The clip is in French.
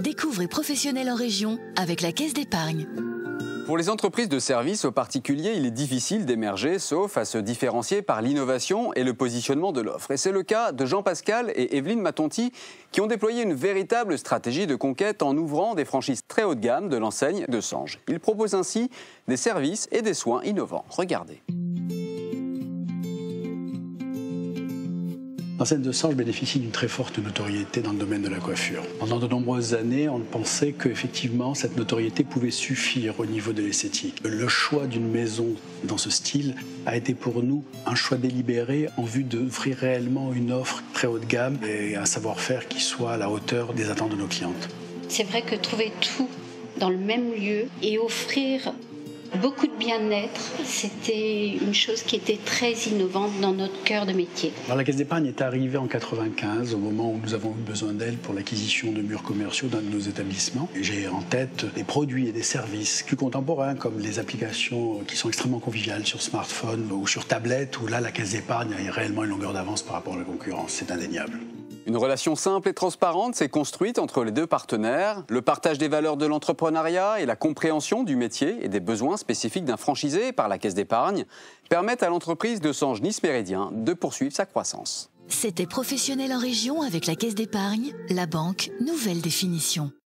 Découvrez Professionnels en région avec la Caisse d'épargne. Pour les entreprises de services aux particuliers, il est difficile d'émerger, sauf à se différencier par l'innovation et le positionnement de l'offre. Et c'est le cas de Jean-Pascal et Evelyne Matonti, qui ont déployé une véritable stratégie de conquête en ouvrant des franchises très haut de gamme de l'enseigne de Sange. Ils proposent ainsi des services et des soins innovants. Regardez. L'enseigne de Sange bénéficie d'une très forte notoriété dans le domaine de la coiffure. Pendant de nombreuses années, on pensait qu'effectivement, cette notoriété pouvait suffire au niveau de l'esthétique. Le choix d'une maison dans ce style a été pour nous un choix délibéré en vue d'offrir réellement une offre très haut de gamme et un savoir-faire qui soit à la hauteur des attentes de nos clientes. C'est vrai que trouver tout dans le même lieu et offrir beaucoup de bien-être, c'était une chose qui était très innovante dans notre cœur de métier. Alors, la Caisse d'épargne est arrivée en 1995, au moment où nous avons eu besoin d'elle pour l'acquisition de murs commerciaux dans nos établissements. J'ai en tête des produits et des services plus contemporains, comme les applications qui sont extrêmement conviviales sur smartphone ou sur tablette, où là, la Caisse d'épargne a réellement une longueur d'avance par rapport à la concurrence. C'est indéniable. Une relation simple et transparente s'est construite entre les deux partenaires. Le partage des valeurs de l'entrepreneuriat et la compréhension du métier et des besoins spécifiques d'un franchisé par la Caisse d'épargne permettent à l'entreprise de Sange Nice Méridien de poursuivre sa croissance. C'était Professionnels en région avec la Caisse d'épargne, la banque, nouvelle définition.